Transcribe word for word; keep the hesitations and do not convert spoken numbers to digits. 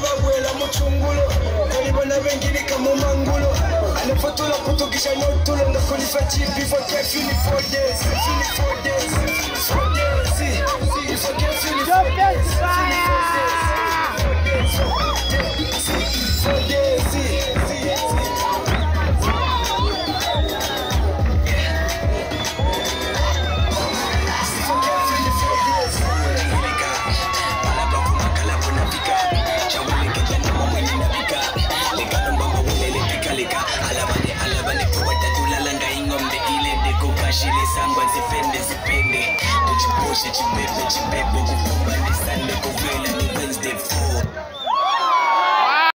abuela muchungulo Kolibona bengili kama mangulo Anafotola kutukisha notulo Ndakulifa chipi for care feel four days Feel four days Four days See If I can't feel it four days Feel it four days Four days See See See Shile sangwa zipende zipende Tuchipushe chibebe chibebe Kukumba ni Sunday kuvela ni Wednesday four